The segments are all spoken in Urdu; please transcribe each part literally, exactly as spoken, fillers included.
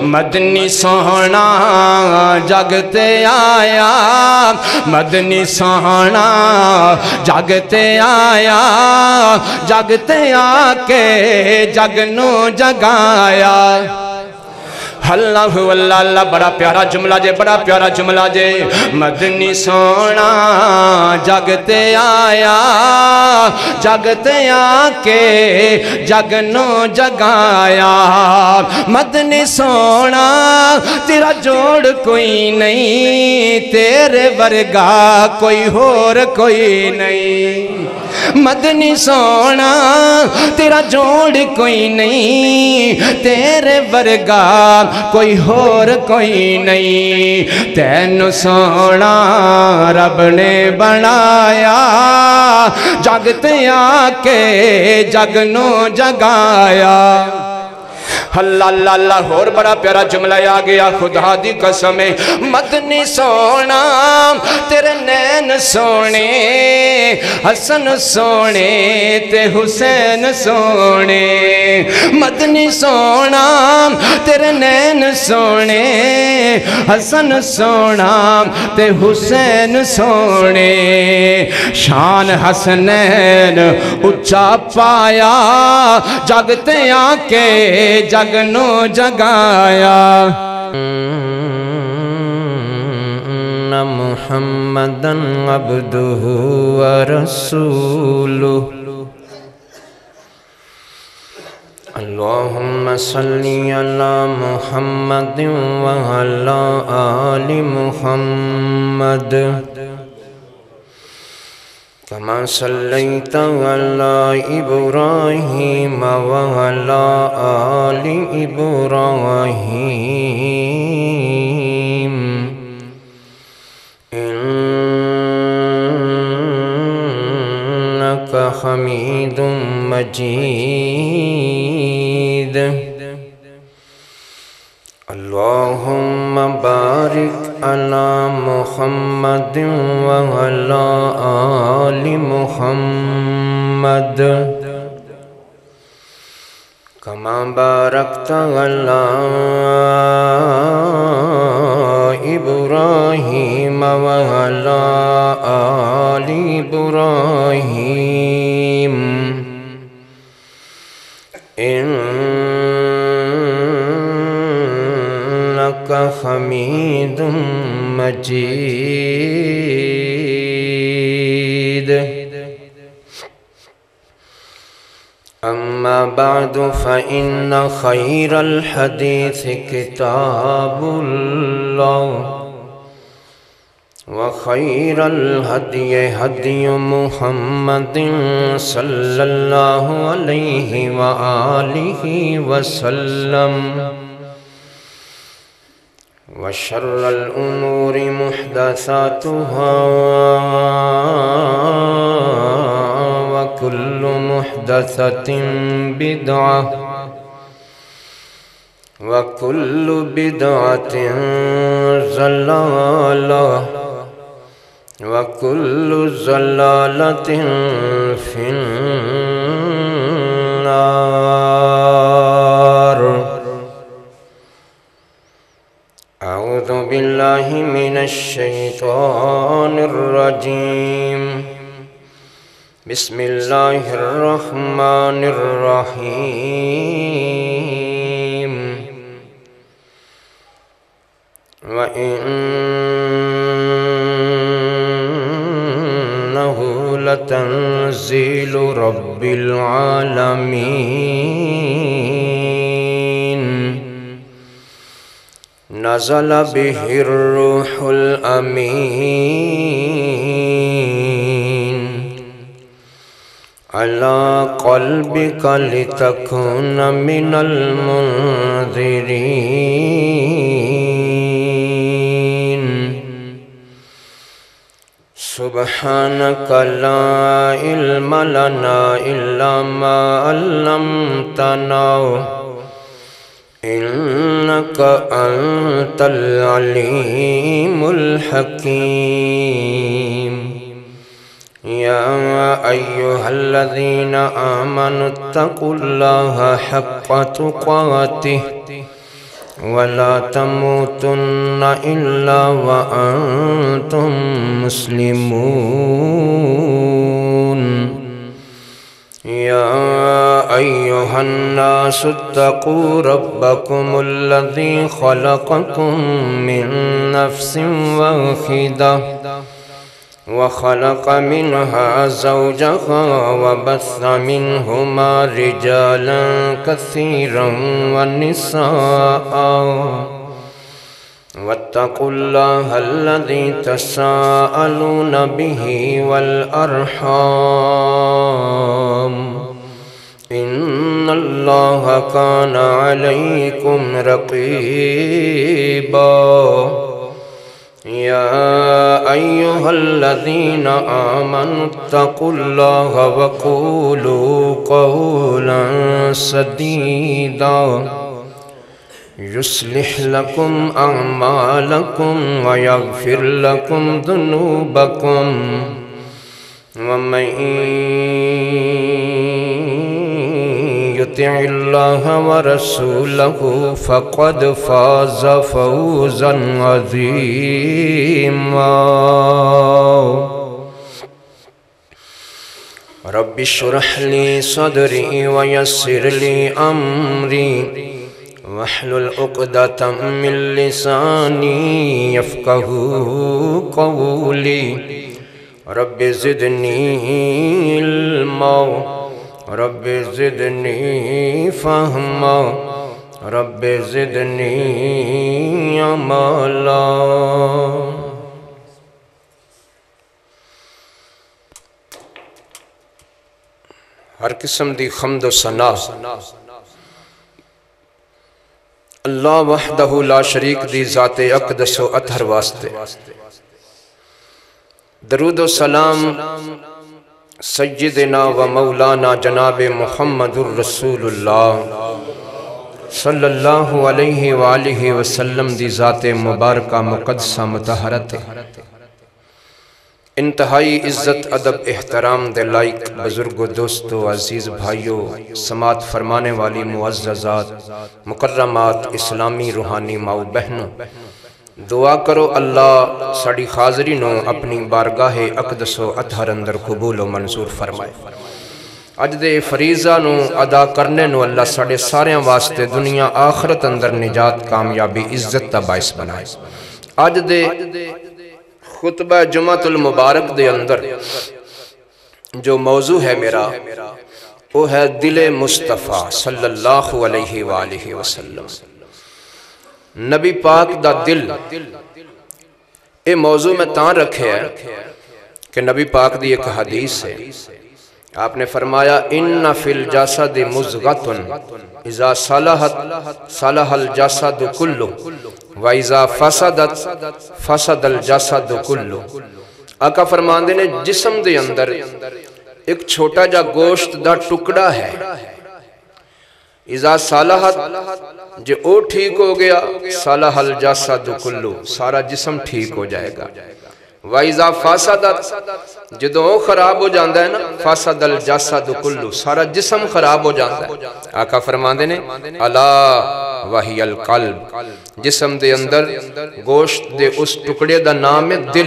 مدنی سونا جگتے آیا مدنی سونا جگتے آیا جگتے آ کے جگنو جگایا اللہ اللہ اللہ بڑا پیارا جملہ جے بڑا پیارا جملہ جے مدنی سونا جگتے آیا جگتے آ کے جگنو جگایا مدنی سونا تیرا جوڑ کوئی نہیں تیرے ورگا کوئی اور کوئی نہیں مدنی سونا تیرا جوڑ کوئی نہیں تیرے ورگا کوئی اور کوئی نہیں تینو سونا رب نے بنایا جگتے آ کے جگنو جگایا اللہ اللہ اللہ اور بڑا پیارا جملہ آ گیا خدا دی قسم مدنی سونا تیرے نین سونے حسن سونے تے حسین سونے مدنی سونا تیرے نین سونے حسن سونا تے حسین سونے شان حسنین اچھا پایا جگتے آ کے جگنو جگایا محمدن عبدہ ورسولہ اللہم صلی علی محمد وعلی آل محمد كما صليت على إبراهيم وعلى آل إبراهيم إنك حميد مجيد اللهم بارك على محمد وعلى آل محمد كما باركت على إبراهيم وعلى آل إبراهيم إنك حميد مجيد أما بعد فإن خير الحديث كتاب الله وخير الهدي هدي محمد صلى الله عليه وآله وسلم وشر الأمور محدثاتها وكل محدثة بدعة وكل بدعة ضلالة وكل ضلالة في النار أعوذ بالله من الشيطان الرجيم بسم الله الرحمن الرحيم وإنه لتنزيل رب العالمين نزل به الروح الأمين على قلبك لتكون من المنذرين سبحانك لا علم لنا إلا ما علمتنا إنك أنت العليم الحكيم يا أيها الذين آمنوا اتقوا الله حق تقاته ولا تموتن إلا وأنتم مسلمون يا أيها الناس اتقوا ربكم الذي خلقكم من نفس واحدة وخلق منها زوجها وبث منهما رجالا كثيرا ونساء واتقوا الله الذي تساءلون به والأرحام إن الله كان عليكم رقيبا يا أيها الذين آمنوا اتقوا الله وقولوا قولا سديدا يصلح لكم أعمالكم ويغفر لكم ذنوبكم ومن يطع الله ورسوله فقد فاز فوزا عظيما رب اشرح لي صدري ويسر لي أمري واحلل عقدة من لساني يفقهوا قولي رب زدني علما رب زدني فهما رب زدني عملا ہر قسم دی حمد و ثنا اللہ وحدہ لا شریک دی ذات اقدس و اطہر واسطے، درود و سلام سیدنا و مولانا جناب محمد الرسول اللہ صلی اللہ علیہ وآلہ وسلم دی ذات مبارکہ مقدسہ مطہرت انتہائی عزت ادب احترام دے لائق بزرگ و دوست و عزیز بھائیو، سماعت فرمانے والی معززات مکرمات اسلامی روحانی ماؤ بہنوں، دعا کرو اللہ ساڑی حاضری نو اپنی بارگاہ اقدس و اطہر اندر قبول و منظور فرمائے۔ اج دے فریضہ نو ادا کرنے نو اللہ ساڑے سارے واسطے دنیا آخرت اندر نجات کامیابی عزت تا باعث بنائے۔ اج دے خطبہ جمعۃ المبارک دے اندر جو موضوع ہے میرا وہ ہے دل مصطفیٰ صلی اللہ علیہ وآلہ وسلم، نبی پاک دا دل۔ اے موضوع میں تاں رکھے ہے کہ نبی پاک دی ایک حدیث ہے، آپ نے فرمایا ان فی الجسد مضغۃ اذا صلحت صلح الجسد کلہ وَإِذَا فَسَدَتْ فَسَدَ الْجَسَدُ كُلُّ۔ آقا فرماندے نے جسم دے اندر ایک چھوٹا جا گوشت دا ٹکڑا ہے، اذا صلحت جو او ٹھیک ہو گیا صلح الجسد کلو سارا جسم ٹھیک ہو جائے گا، وَإِذَا فَسَدَتْ جدو او خراب ہو جاندہ ہے نا فَسَدَ الْجَسَدُ كُلُّ سارا جسم خراب ہو جاندہ ہے۔ آقا فرماندے نے الا وحی القلب، جسم دے اندر گوشت دے اس ٹکڑے دا نام ہے دل۔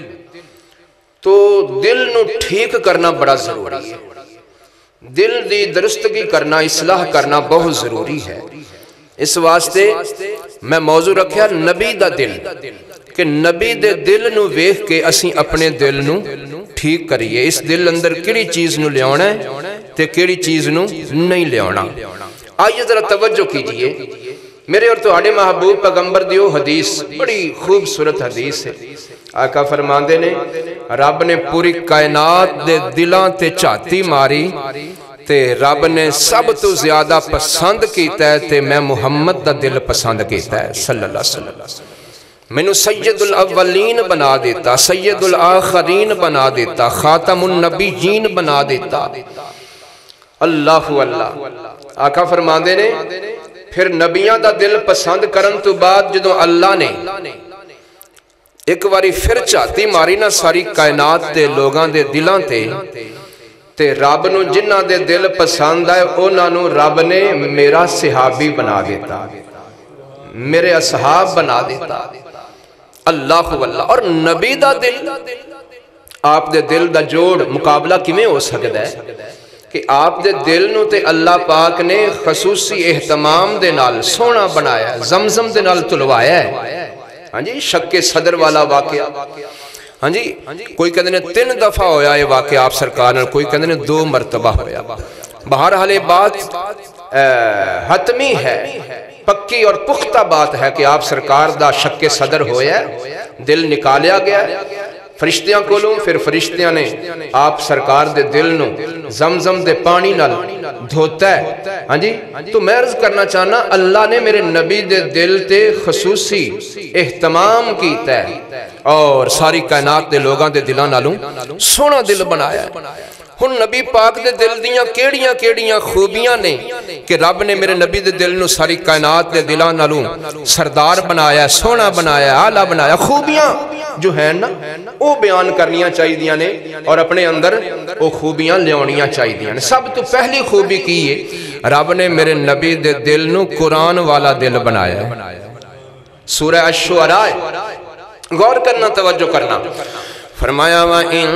تو دل نو ٹھیک کرنا بڑا ضروری ہے، دل دی درستگی کرنا اصلاح کرنا بہت ضروری ہے۔ اس واسطے میں موضوع رکھیا نبی دا دل، کہ نبی دے دل نو ویکھ کے اسی اپنے دل نو ٹھیک کریے، اس دل اندر کیڑی چیز نو لے آنا ہے تے کیڑی چیز نو نہیں لے آنا۔ آئیے ذرا توجہ کیجئے، میرے اور تہاڈے محبوب پیغمبر دیو حدیث بڑی خوبصورت حدیث ہے۔ آقا فرماندے نے رب نے پوری کائنات دے دلاں تے چاتی ماری تے رب نے سب تو زیادہ پسند کیتا ہے تے میں محمد دا دل پسند کیتا ہے صلی اللہ علیہ وسلم۔ میں نے سید الاولین بنا دیتا، سید الآخرین بنا دیتا، خاتم النبیین بنا دیتا۔ اللہ اللہ آقا فرماندے نے پھر نبیاں دا دل پسند کرن تو بعد جدو اللہ نے ایک واری پھر چاہتی ماری نہ ساری کائنات دے لوگاں دے دلاں تے تے رب نو جنہ دے دل پسند آئے اونا نو رب نے میرا صحابی بنا دیتا، میرے اصحاب بنا دیتا۔ اللہ واللہ، اور نبی دا دل آپ دے دل دا جوڑ مقابلہ کیویں ہو سکدا ہے کہ آپ دے دل نو تے اللہ پاک نے خصوصی اہتمام دے نال سونا بنایا ہے، زمزم دے نال تلوایا ہے۔ ہاں جی، شک صدر والا واقعہ، ہاں جی کوئی کہتے ہیں تین دفعہ ہویا یہ واقعہ آپ سرکار نے، کوئی کہتے ہیں دو مرتبہ ہویا۔ بہرحال یہ بات حتمی ہے، پکی اور پختہ بات ہے کہ آپ سرکار دا شک صدر ہویا ہے، دل نکالیا گیا ہے فرشتیاں کولوں، پھر فرشتیاں نے آپ سرکار دے دل نو زمزم دے پانی نال دھوتا ہے۔ ہاں جی، تو میں عرض کرنا چاہنا اللہ نے میرے نبی دے دل تے خصوصی اہتمام کیتا ہے اور ساری کائنات دے لوگاں دے دلاں نالوں سونا دل بنایا ہے۔ ہن نبی پاک دے دل دیاں کیڑیاں کیڑیاں خوبیاں نے کہ رب نے میرے نبی دے دل نو ساری کائنات دے دلاں نالوں سردار بنایا، سونا بنایا، اعلیٰ بنایا۔ خوبیاں جو ہیں نا وہ بیان کرنیاں چاہی دیاں نے اور اپنے اندر وہ خوبیاں لیونیاں چاہی دیاں نے۔ سب تو پہلی خوبی کی ہے رب نے میرے نبی دے دل نو قرآن والا دل بنایا ہے۔ سورہ الشعراء غور کرنا، توجہ کرنا، فرمایا وَإِنَّهُ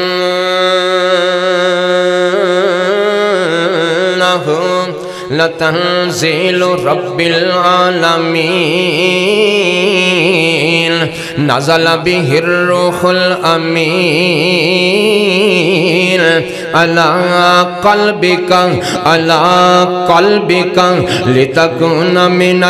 لَتَنزِيلُ رَبِّ الْعَالَمِينَ نَزَلَ بِهِ الرُّوحُ الْأَمِينُ عَلَىٰ قَلْبِكَ عَلَىٰ قَلْبِكَ لِتَكُونَ مِنَ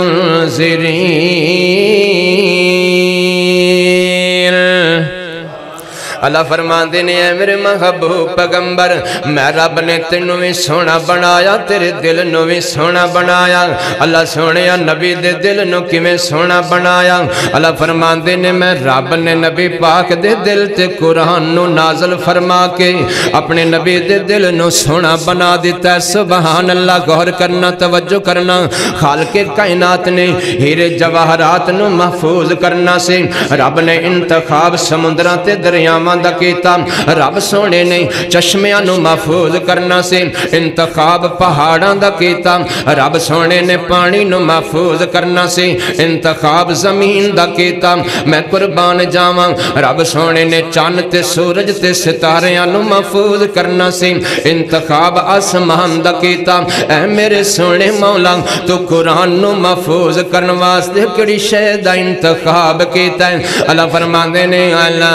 الْمُنذِرِينَ۔ اللہ فرماندے نے اے میرے محبوب پیغمبر، میں رب نے تینوں بھی سونا بنایا، تیرے دل نو بھی سونا بنایا۔ اللہ سونے نبی دے دل نو کیویں سونا بنایا؟ اللہ فرماندے نے میں رب نے نبی پاک دے دل تے قرآن نو نازل فرما کے اپنے نبی دے دل نو سونا بنا دیتا ہے۔ سبحان اللہ، غور کرنا، توجہ کرنا۔ خالق کائنات نے ہیرے جواہرات نو محفوظ کرنا سے رب نے انتخاب سمندراں تے دریاواں دا کیتا، رب سونے نے چشمیاں نو محفوظ کرنا سے انتخاب پہاڑاں دا کیتا، رب سونے نے پانی نو محفوظ کرنا سے انتخاب زمین دا کیتا۔ میں قربان جاواں رب سونے نے چاند تے سورج تے ستاریاں نو محفوظ کرنا سے انتخاب آسمان دا کیتا۔ اے میرے سونے مولا، تو قرآن نو محفوظ کرن واسطے کڑی شے دا انتخاب کیتا ہے؟ اللہ فرماندے نے اللہ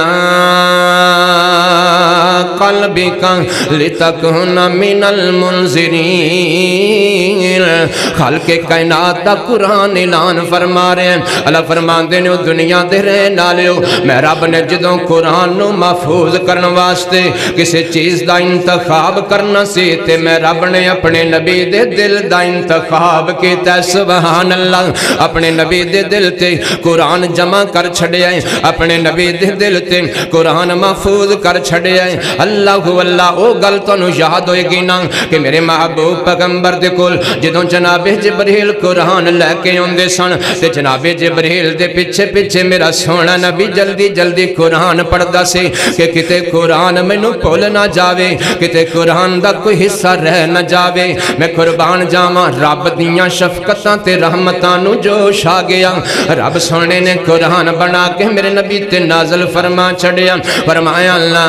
قلبک لتکون من المنذرین۔ خالق کائنات دا قرآن اعلان فرما رہے ہیں۔ اللہ فرماندے نے دنیا دے رہن والےو، میں رب نے جدوں قرآن نو محفوظ کرن واسطے کسی چیز دا انتخاب کرنا سی تے میں رب نے اپنے نبی دے دل دا انتخاب کیتا ہے۔ سبحان اللہ، اپنے نبی دے دل تے قرآن جمع کر چھڑیا ہے، اپنے نبی دے دل تے قرآن محفوظ کر چھڑے آئے۔ اللہ اللہ، او گل تو نو یاد ہوئے گی نا کہ میرے محبوب پیغمبر دے کول جدوں جناب جبریل قرآن لے کے ہوندے سن تے جناب جبریل دے پیچھے پیچھے میرا سونا نبی جلدی جلدی قرآن پڑھدا سی کہ کتے قرآن مینوں بھول نہ جاوے، کتے قرآن دا کوئی حصہ رہ نہ جاوے۔ میں قربان جاواں رب دیاں شفقتاں تے رحمتاں نو جوش آ گیا۔ رب سونے نے قرآن بنا کے میرے نبی تے نازل فرما چھڑیا، فرمایا اللہ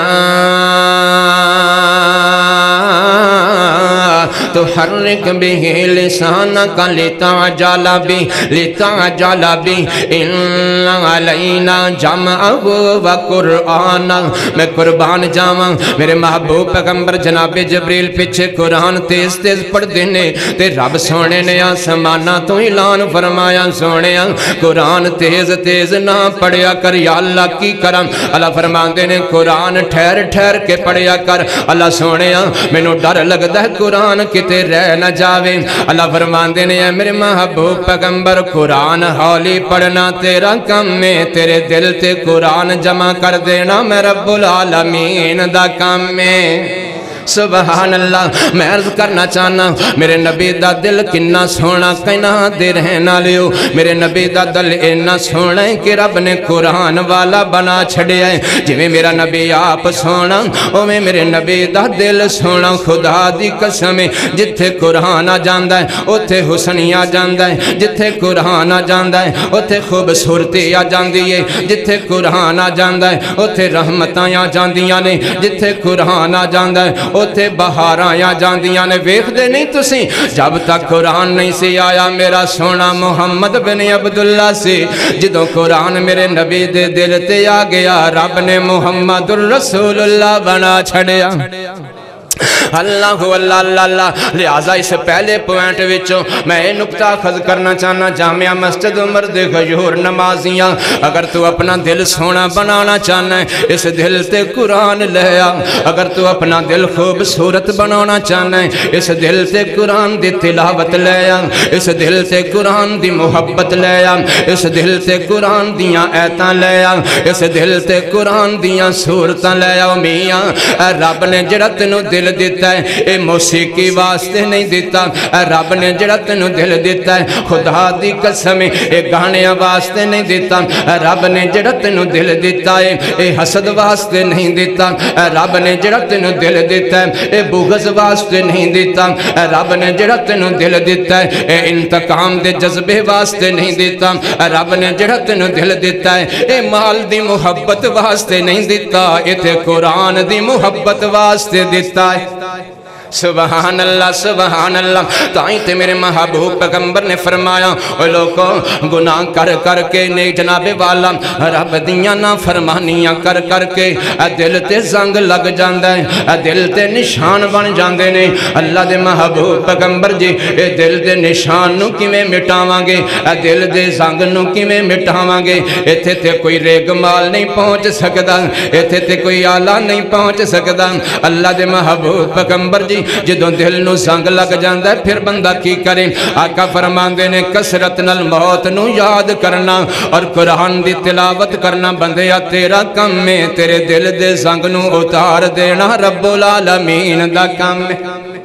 تحرک به لسانک لتعجل به لتعجل به ان علینا جمعہ وقرآن۔ میں قربان جاواں میرے محبوب پیغمبر جناب جبریل پیچھے قرآن تیز تیز پڑھ دینے تے رب سونے نے آسمانہ تو اعلان فرمایا سونے قرآن تیز تیز نہ پڑھیا کر یا اللہ کی کرم۔ اللہ فرماندے نے قرآن ٹھہر ٹھہر کے پڑھیا کر۔ اللہ سونے مینوں ڈر لگدا ہے قرآن کتے رہ نہ جاوے۔ اللہ فرماندے نے اے میرے محبوب پیغمبر قرآن ہولی پڑھنا تیرا کم میں، تیرے دل تے قرآن جمع کر دینا میں رب العالمین دا کم میں۔ سبحان اللہ میں عرض کرنا چاہنا میرے نبی دا دل کنا سونا کنا دے رہنا لیو میرے نبی دا دل اینا سونا ہے کہ رب نے قرآن والا بنا چھڑے ہیں جویں میرا نبی آپ سونا اویں میرے نبی دا دل سونا خدا دی قسم جتھے قرآن آ جاندا ہے اوتھے حسنی آ جاندا ہے جتھے قرآن آ جاندا ہے اوتھے خوبصورتی آ جاندی ہے جتھے قرآن آ جاندا ہے اوتھے رحمتاں آ جاندیاں نے جتھے قرآن آ جاندا ہے اوتھے بہاراں آ جاندیاں نے ویکھدے نہیں تسی جب تک قرآن نہیں سی آیا میرا سونا محمد بن عبداللہ سے جدوں قرآن میرے نبی دے دل تے آ گیا رب نے محمد الرسول اللہ بنا چھڑیا اللہ اللہ اللہ اللہ لہذا اس پہلے پوائنٹ وچوں میں یہ نکتہ خز کرنا چاہنا جامعہ مسجد مرد غیور نمازیاں اگر تو اپنا دل سونا بنانا چاہنا ہے اس دل تے قرآن لے آ اگر تو اپنا دل خوبصورت بنانا چاہنا ہے اس دل تے قرآن دی تلاوت لے آ اس دل تے قرآن دی محبت لے آ اس دل تے قرآن دیاں ایتاں لے آ اس دل تے قرآن دیاں سورتاں لے آ میاں رب نے جڑا تینوں دل دیتا ہے اے موسیقی واسطے نہیں دیتا اے رب نے جڑا تینوں دل دیتا ہے خدا دی قسم اے گانیاں واسطے نہیں دیتا اے رب نے جڑا تینوں دل دیتا ہے اے حسد واسطے نہیں دیتا اے رب نے جڑا تینوں دل دیتا ہے اے بغض واسطے نہیں دیتا اے رب نے جڑا تینوں دل دیتا ہے اے انتقام دے جذبے واسطے نہیں دیتا اے رب نے جڑا تینوں دل دیتا ہے اے مال دی محبت واسطے نہیں دیتا اے تے قرآن دی محبت واسطے دیتا ہے سبحان اللہ سبحان اللہ تائیں تے میرے محبوب پیغمبر نے فرمایا اے لوگوں گناہ کر کر کے نہیں جناب والا رب دیاں نا فرمانیاں کر کر کے اے دل تے زنگ لگ جاندہ ہے اے دل تے نشان بن جاندے نے اللہ دے محبوب پیغمبر جی اے دل دے نشان نو کی میں مٹاواں گے اے دل دے زنگ نو کی میں مٹاواں گے ایتھے تے کوئی ریگ مال نہیں پہنچ سکدا ایتھے تے کوئی آلہ نہیں پہنچ سکدا اللہ دے محبوب پیغمبر جی جدوں دل نو زنگ لگ جاندہ ہے پھر بندہ کی کرے آقا فرماندے نے کسرت نال موت نو یاد کرنا اور قرآن دی تلاوت کرنا بندیا تیرا کم میں تیرے دل دے زنگ نو اتار دینا رب العالمین دا کم میں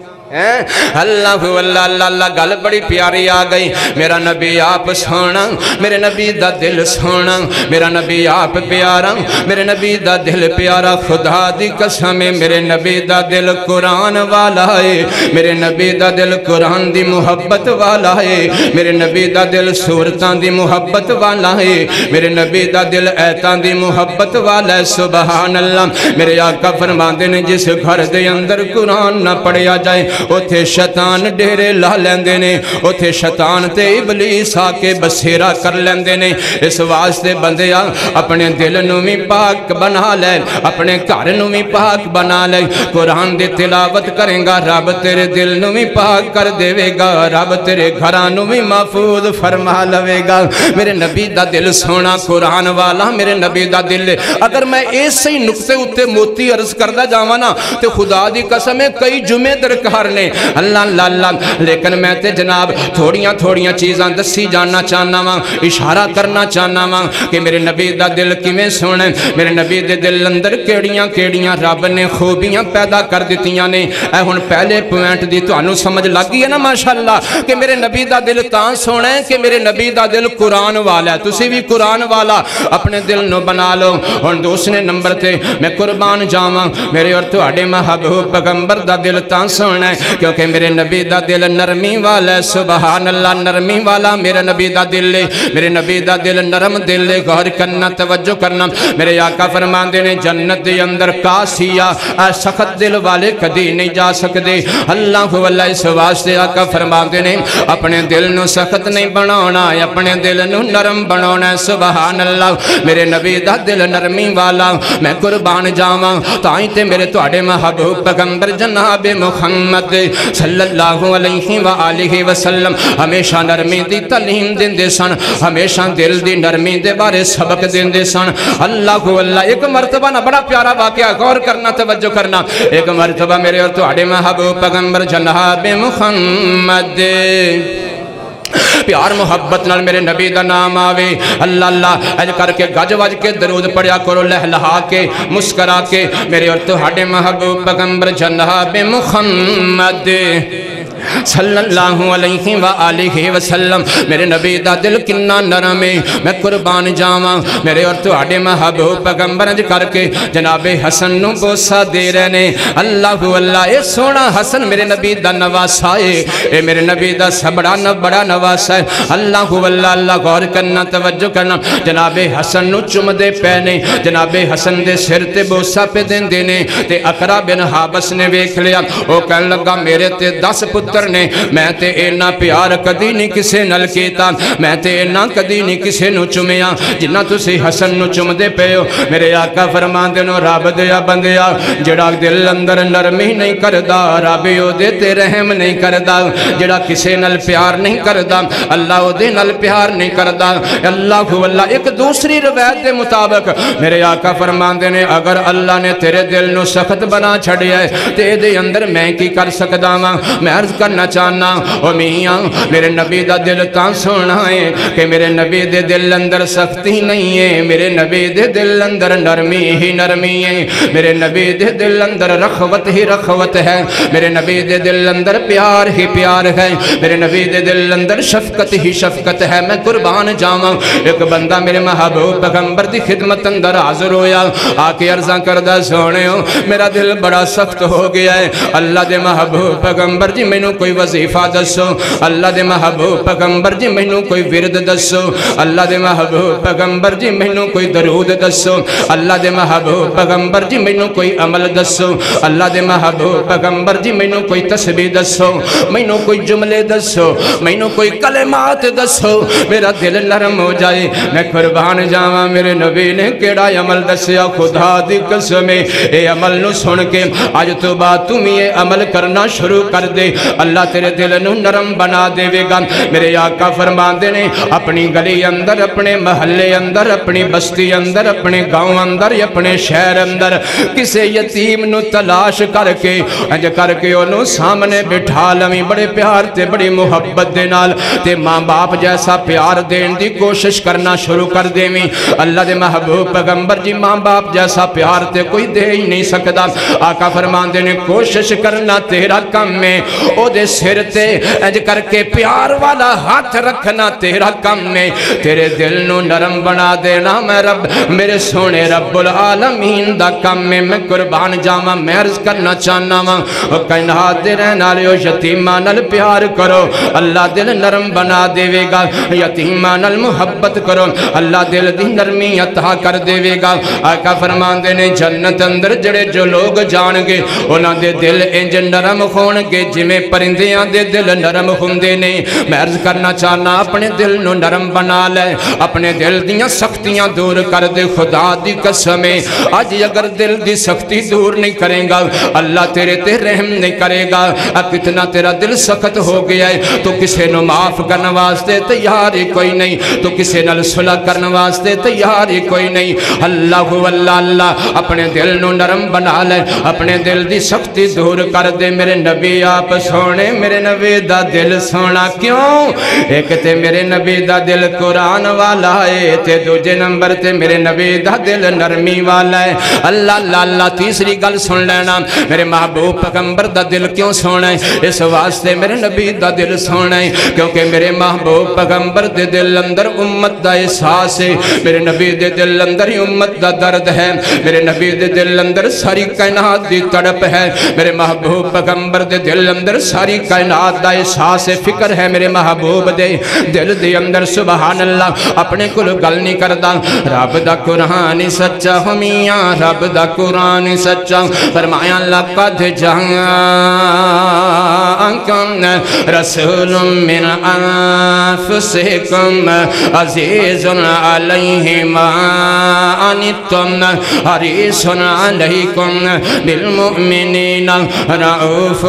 اللہ اللہ اللہ اللہ گل بڑی پیاری آ گئی میرا نبی آپ سونا میرے نبی دا دل سونا میرا نبی آپ پیارا میرے نبی دا دل پیارا خدا دی قسم میرے نبی دا دل قرآن والا ہے میرے نبی دا دل قرآن دی محبت والا ہے میرے نبی دا دل سورتان دی محبت والا ہے میرے نبی دا دل ایتان دی محبت والا ہے سبحان اللہ میرے آقا فرماندے نے جس گھر دے اندر قرآن نہ پڑھیا جائے اوتھے شیطان ڈیرے لا لیندے نے اوتھے شیطان تے ابلیس آ کے بسیرا کر لیندے نے اس واسطے بندیا اپنے دل نو بھی پاک بنا لے اپنے گھر نو بھی پاک بنا لے قرآن دی تلاوت کریں گا رب تیرے دل نو بھی پاک کر دے گا رب تیرے گھران نو بھی محفوظ فرما لے گا میرے نبی دا دل سونا قرآن والا میرے نبی دا دل اگر میں ایسے ہی نقطے اتے موتی عرض کردہ جاوانا تو خدا دی قسم ہے کئی جمعے درکار نے اللہ اللہ اللہ لیکن میں تے جناب تھوڑیاں تھوڑیاں چیزاں دسی جاننا چاہنا ماں اشارہ کرنا چاہنا ماں کہ میرے نبی دا دل کیویں سونا میرے نبی دے دل اندر کیڑیاں کیڑیاں رب نے خوبیاں پیدا کر دتیاں نے اے ہن پہلے پوائنٹ دی تانوں سمجھ لگ گئی ہے نا ماشاءاللہ کہ میرے نبی دا دل تاں سونا ہے کہ میرے نبی دا دل قرآن والا ہے تسی بھی قرآن والا اپنے دل نو بنا لو ہن دوسرے نمبر تے میں قربان جاواں میرے اور تہاڈے محبوب پیغمبر دا دل تاں سونا ہے کیونکہ میرے نبی دا دل نرمی والا ہے سبحان اللہ نرمی والا میرے نبی دا دل لے میرے نبی دا دل نرم دل لے غور کرنا توجہ کرنا میرے آقا فرماندے نے جنت دے اندر کاسیا سخت دل والے کدی نہیں جا سکتے اللہ واللہ اس واسطے آقا فرماندے نے اپنے دل نو سخت نہیں بناونا اپنے دل نو نرم بناونا سبحان اللہ میرے نبی دا دل نرمی والا میں قربان جاواں تائیں تے میرے تواڈے محبوب پیغمبر جناب محمد صلی اللہ علیہ وآلہ وسلم ہمیشہ نرمی دی تعلیم دین دے سن ہمیشہ دل دی نرمی دے بارے سبق دین دے سن اللہ اللہ ایک مرتبہ نا بڑا پیارا واقعہ غور کرنا توجہ کرنا ایک مرتبہ میرے اور تواڈے محبوب پیغمبر جناب محمد پیار محبت نال میرے نبی دا نام آوے اللہ اللہ اج کر کے گج وج کے درود پڑھیا کرو لہلہا کے مسکرا کے میرے اور تہاڈے محبوب پیغمبر جناب محمد صلی اللہ علیہ وآلہ وسلم میرے نبی دا دل کنا نرم ہے میں قربان جاواں میرے اور تہاڈے محبوب پیغمبر اج کر کے جناب حسن نو بوسا دے رہے نے اللہ اللہ اے سونا حسن میرے نبی دا نواسا ہے اے میرے نبی دا سبڑا نہ بڑا نواسا ہے اللہ اللہ اللہ غور کرنا توجہ کرنا جناب حسن نو چم دے پینے جناب حسن دے سر تے بوسا پہ دین دینے تے اقرا بن حابس نے ویکھ لیا او کہن لگا میرے تے دس پتر نے میں تے اینا پیار کدی نہیں کسے نل کیتا میں تے اینا کدی نہیں کسے نو چمیا جنہ تسی حسن نو چم دے پے ہو میرے آقا فرمان دے نو رب دیا بندیا جڑا دل اندر نرمی نہیں کردا رب او دے تے رحم نہیں کردا جڑا کسے نل پیار نہیں کردا اللہ او دے نل پیار نہیں کردا اللہ اللہ ایک دوسری روایت دے مطابق میرے آقا فرمان دے نے اگر اللہ نے تیرے دل نو سخت بنا چھڑیا ہے تے دے اندر میں کی کر سکدا ہاں میں عرض کرنا چاہنا او میاں میرے نبی دا دل تاں سونا ہے کہ میرے نبی دے دل اندر سختی نہیں ہے میرے نبی دے دل اندر نرمی ہی نرمی ہے میرے نبی دے دل اندر رخوت ہی رخوت ہے میرے نبی دے دل اندر پیار ہی پیار ہے میرے نبی دے دل اندر شفقت ہی شفقت ہے میں قربان جاواں ایک بندہ میرے محبوب پیغمبر دی خدمت اندر حاضر ہویا آکے عرضاں کردہ سونے ہو میرا دل بڑا سخت ہو گیا ہے اللہ دے محبوب پیغمبر جی مینوں کوئی وظیفہ دسو اللہ دے محبوب پیغمبر جی مینوں کوئی ورد دسو اللہ دے محبوب پیغمبر جی مینوں کوئی درود دسو اللہ دے محبوب پیغمبر جی مینوں کوئی عمل دسو اللہ دے محبوب پیغمبر جی مینوں کوئی تسبیح دسو مینوں کوئی جملے دسو مینوں کوئی کلمات دسو میرا دل نرم ہو جائے میں قربان جاواں میرے نبی نے کیڑا عمل دسیا خدا دی قسم اے عمل نو سن کے آج تو بعد تم یہ عمل کرنا شروع کر دے اللہ تیرے دل نو نرم بنا دے گا میرے آقا فرمان دے نے اپنی گلی اندر اپنے محلے اندر اپنی بستی اندر اپنے گاؤں اندر اپنے شہر اندر کسے یتیم نو تلاش کر کے انج کر کے انہوں سامنے بٹھا لویں بڑے پیار تے بڑی محبت دے نال تے ماں باپ جیسا پیار دین دی کوشش کرنا شروع کر دے میں اللہ دے محبوب پیغمبر جی ماں باپ جیسا پیار تے کوئی دے ہی نہیں سکتا آقا فرمان دے نے کوشش کرنا تیرا کم میں او دے سر تے انج کر کے پیار والا ہاتھ رکھنا تیرا کم میں تیرے دل نو نرم بنا دینا میں رب میرے سونے رب العالمین دا کم میں میں قربان جاواں میں عرض کرنا چاہنا وا او کائنات دے رہن والے یتیماں نال پیار کرو اللہ دل نرم بنا دے گا یتیماں نال محبت کرو اللہ دل دی نرمی عطا کر دے گا آقا فرمان دے نے جنت اندر جڑے جو لوگ جان گے انہاں دے دل انج نرم ہون گے جویں پرندیاں دے دل نرم ہوندے نے میں عرض کرنا چاہنا اپنے دل نو نرم بنا لے اپنے دل دیاں سختیاں دور کر دے خدا دی قسم اج اگر دل دی سختی دور نہیں کرے گا اللہ تیرے تے رحم نہیں کرے گا اب کتنا تیرا دل سخت ہو گیا ہے تو کسے نو معاف کرنے واسطے تیار ہی کوئی نہیں تو کسے نال صلح کرنے واسطے تیار ہی کوئی نہیں اللہ اللہ اللہ اپنے دل نو نرم بنا لے اپنے دل دی سختی دور کر دے میرے نبی آپ سونے میرے نبی دا دل سونا کیوں ایک تے میرے نبی دا دل قرآن والا ہے تے دوجے نمبر تے میرے نبی دا دل نرمی والا ہے اللہ اللہ اللہ تیسری گل سن لینا میرے محبوب پیغمبر دا دل کیوں سونا ہے اس واسطے میرے نبی دا دل سونا ہے کیونکہ میرے محبوب پیغمبر دے دل اندر امت دا احساس ہے میرے نبی دے دل اندر ہی امت دا درد ہے میرے نبی دے دل اندر ساری کائنات دی تڑپ ہے میرے محبوب پیغمبر دے دل اندر ساری کائنات دا احساس فکر ہے میرے محبوب دے دل دے اندر سبحان اللہ اپنے کل گل نہیں کردا رب دا قرآن سچا ہمیاں رب دا قرآن سچا فرمایا لقد جاءکم رسول من انفسکم عزیز علیہ ما عنتم حریص علیکم بالمؤمنین رؤوف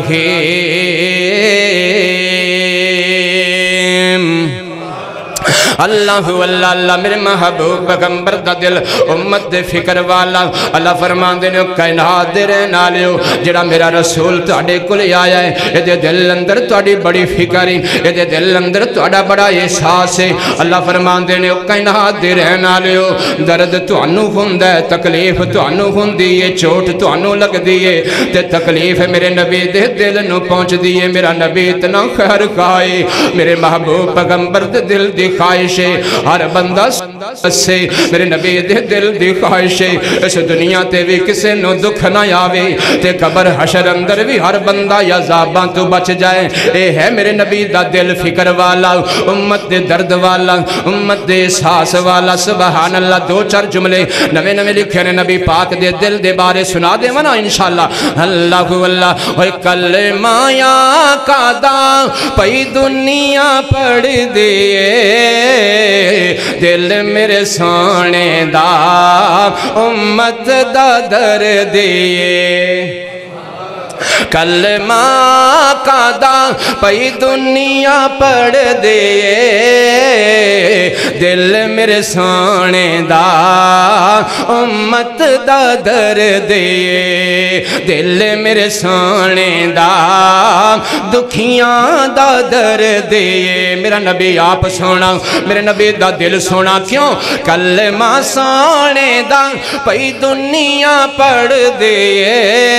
الرحیم اللہ اللہ اللہ میرے محبوب پیغمبر دا دل امت دے فکر والا اللہ فرمان دے نے کائنات دے رہن آلیو جڑا میرا رسول تواڈے کول آیا ہے اے دے دل اندر تواڈی بڑی فکر ہے اے دے دل اندر تواڈا بڑا احساس ہے اللہ فرمان دے نے کائنات دے رہن آلیو درد تانوں ہوندا ہے تکلیف تانوں ہوندی ہے چوٹ تانوں لگدی ہے تے تکلیف میرے نبی دے دل نو پہنچ دی ہے میرا نبی اتنا خیر کھائے میرے محبوب پیغمبر دے دل دی خواہش ہے ہر بندہ سے میرے نبی دے دل دی خواہش ہے اس دنیا تے بھی کسے نو دکھ نہ آوے تے قبر حشر اندر بھی ہر بندہ یا عذاباں تو بچ جائے اے ہے میرے نبی دا دل فکر والا امت دے درد والا امت دے احساس والا سبحان اللہ دو چار جملے نوے نوے لکھے نے نبی پاک دے دل دے بارے سنا دے ونا انشاءاللہ اللہ اللہ ہوئے کلمہ یا قادا پئی دنیا پڑھ دیئے دل میرے سونے دا امت دا در دیئے کلمہ قادا پئی دنیا پڑھ دیئے دل میرے سونے دا امت دا در دیئے دل میرے سونے دا دکھیاں دا در دیئے میرا نبی آپ سونا میرے نبی دا دل سونا کیوں کلمہ سونے دا پئی دنیا پڑھ دیئے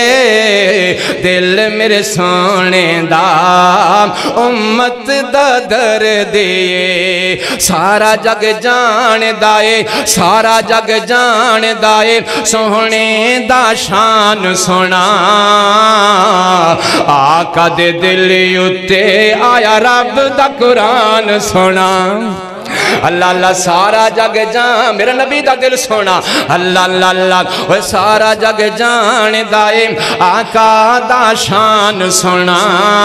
دل میرے سونے دا امت دا در دیئے سارا جگ جان دائے سارا جگ جان دائے سونے دا شان سونا آقا دے دل یوتے آیا رب دا قرآن سونا اللہ اللہ سارا جگ جان میرا نبی دا دل سونا اللہ اللہ اللہ وہ سارا جگ جان دائے آقا دا شان سونا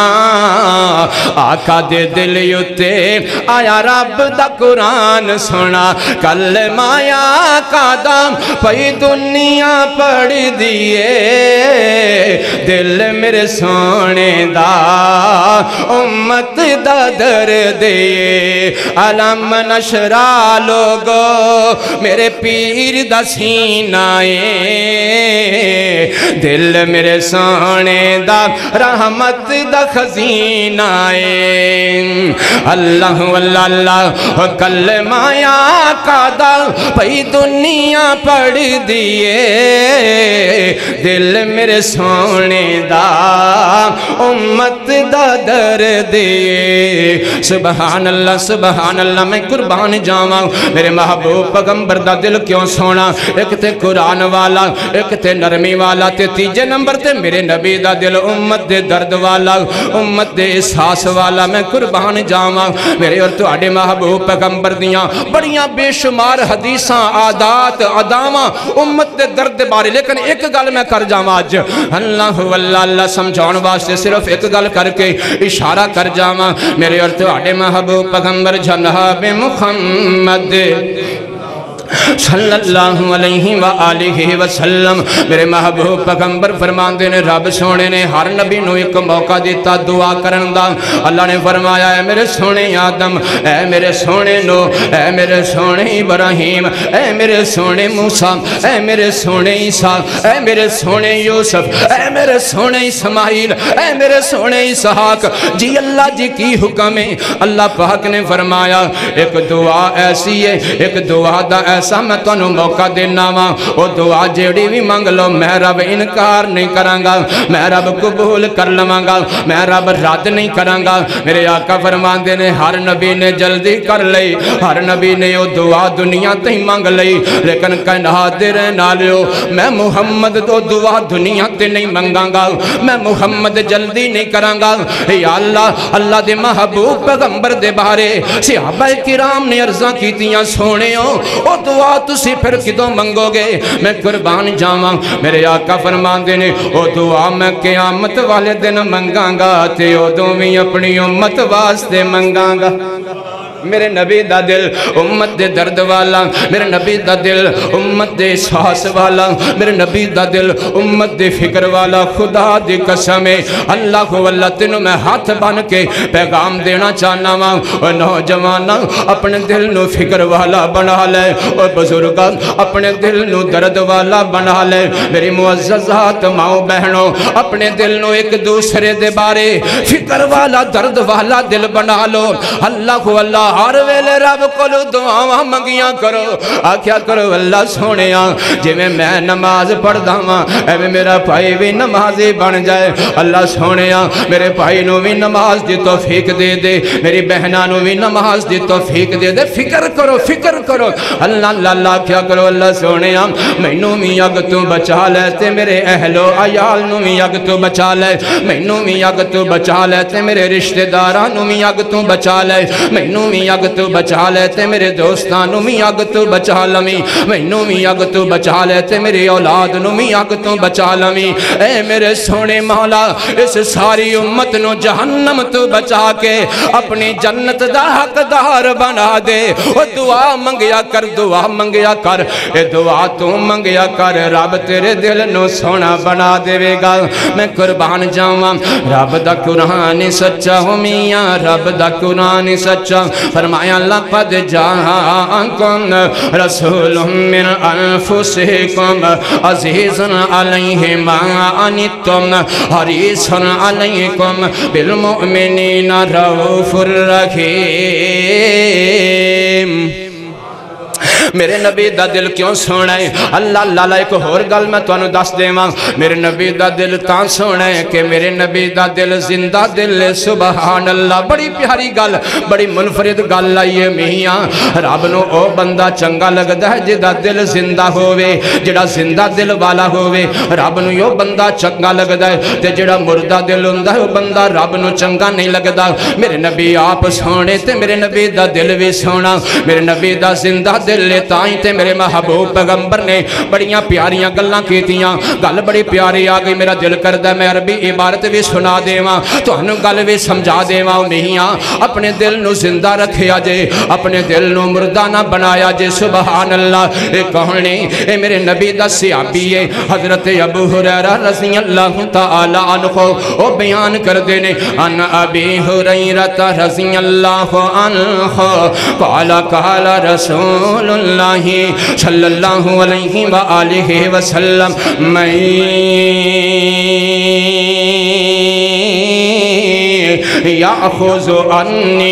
آقا دے دل یوتے آیا رب دا قرآن سونا کلمہ یا آقا دا پئی دنیا پڑھ دیئے دل میرے سونے دا امت دا در دیئے علم نشرا لوگو میرے پیر دا سینائے دل میرے سونے دا رحمت دا خزینائے اللہ اللہ اللہ کلمہ یا آقا دا پئی دنیا پڑھ دیئے دل میرے سونے دا امت دا در دیئے سبحان اللہ سبحان اللہ میں قربان جاواں میرے محبوب پیغمبر دا دل کیوں سونا ایک تے قرآن والا ایک تے نرمی والا تے تیجے نمبر تے میرے نبی دا دل امت دے درد والا امت دے احساس والا میں قربان جاواں میرے اور تواڈے محبوب پیغمبر دیاں بڑیاں بے شمار حدیثاں عادات اداواں امت دے درد بارے لیکن ایک گل میں کر جاواں اج اللہ واللہ اللہ سمجھاؤن واسطے صرف ایک گل کر کے اشارہ کر جاواں میرے اور تواڈے محبوب پیغمبر جناب محمد صلی اللہ علیہ وآلہ وسلم میرے محبوب پیغمبر فرماندے نے رب سونے نے ہر نبی نو ایک موقع دیتا دعا کرن دا اللہ نے فرمایا اے میرے سونے آدم اے میرے سونے نو اے میرے سونے ابراہیم اے میرے سونے موسیٰ اے میرے سونے عیسیٰ اے میرے سونے یوسف اے میرے سونے اسماعیل اے میرے سونے اسحاق جی اللہ جی کی حکم ہے اللہ پاک نے فرمایا ایک دعا ایسی ہے ایک دعا دا ایسا میں تو انہوں موقع دینا وا وہ دعا جیڑی بھی مانگ لو میں رب انکار نہیں کرانگا میں رب قبول کر لوانگا میں رب رد نہیں کرانگا میرے آقا فرمان دے نے ہر نبی نے جلدی کر لئی ہر نبی نے وہ دعا دنیا تے ہی مانگ لئی لیکن کائنات دے رہنا لیو میں محمد تو دعا دنیا تے نہیں مانگاں میں محمد جلدی نہیں کرانگا یا اللہ اللہ دے محبوب پیغمبر دے بارے صحابہ کرام نے عرضاں کیتیاں سونے ہو او دعا تسی پھر کدوں منگو گے میں قربان جاواں میرے آقا فرمان دے نے او دعا میں قیامت والے دن منگاں گا تے او دو بھی اپنی امت واسطے منگاں گا میرے نبی دا دل امت دے درد والا، میرے نبی دا دل امت دے احساس والا، میرے نبی دا دل امت دے فکر والا. خدا دی قسم ہے اللہ واللہ تینوں میں ہاتھ بن کے پیغام دینا چاہنا وا. اور نوجوان اپنے دل نو فکر والا بنا لے، اور بزرگ اپنے دل نو درد والا بنا لے. میری معززات ماؤں بہنوں اپنے دل نو ایک دوسرے دے بارے فکر والا درد والا دل بنا لو. اللہ کو اللہ ہر ویلے رب کو دعاواں منگیاں کرو، آکھیا کرو اللہ سونیا جی میں میں نماز پڑھ داواں ایویں میرا بھائی بھی نمازی بن جائے. اللہ سونیا میرے بھائی نو بھی نماز دی توفیق دے دے، میری بہناں نو بھی نماز دی توفیق دے دے. فکر کرو فکر کرو اللہ اللہ اللہ کیا کرو اللہ سونیا مینوں بھی اگ تو بچا لے تے میرے اہل و عیال نو بھی اگ تو بچا لے، مینوں بھی اگ تو بچا لے تے میرے رشتہ داراں نو بھی اگ تو بچا لے، مینوں بھی اگ تو بچا لے تے میرے دوستاں نو بھی اگ تو بچا لویں، مینوں بھی اگ تو بچا لے تے میری اولاد نو بھی اگ تو بچا لویں. اے میرے سونے مولا اس ساری امت نو جہنم تو بچا کے اپنی جنت دا حقدار بنا دے. او دعا منگیا کر دعا منگیا کر اے دعا تو منگیا کر رب تیرے دل نو سونا بنا دے گا. میں قربان جاواں رب دا قرآن سچا ہو میاں رب دا قرآن سچا. فرمایا لقد جاءکم رسول من انفسکم عزیز علیہ ما عنتم حریص علیکم بالمؤمنین رؤوف الرحیم. میرے نبی دا دل کیوں سونا ہے اللہ اللہ ایک اور گل میں تو انہوں دس دے ماں. میرے نبی دا دل تاں سونا ہے کہ میرے نبی دا دل زندہ دل ہے. سبحان اللہ بڑی پیاری گل بڑی منفرد گل آئیے میاں. رب نو او بندہ چنگا لگتا ہے جدا دل زندہ ہوئے جڑا زندہ دل والا ہوئے رب نو یو بندہ چنگا لگتا ہے تے جڑا مردہ دل ہوندہ ہے وہ بندہ رب نو چنگا نہیں لگتا. میرے نبی آپ سونے تے میرے نبی دا دل بھی سونا. میرے نبی دا زندہ دل تائیں تے میرے محبوب پیغمبر نے بڑیاں پیاریاں گلاں کیتیاں. گل بڑی پیاری آ گئی میرا دل کردہ میں عربی عبارت بھی سنا دیواں تو انہوں گل بھی سمجھا دیواں. میاں اپنے دل نو زندہ رکھیا جے اپنے دل نو مردہ نہ بنایا جے. سبحان اللہ. اے کہانی اے میرے نبی دا صحابی ہے حضرت ابو ہریرہ رضی اللہ تعالی عنہ او بیان کر دینے ان ابی ہریرہ رضی اللہ عنہ قال قال رسول اللہ صلی اللہ علیہ وآلہ وسلم میں یاخذ انی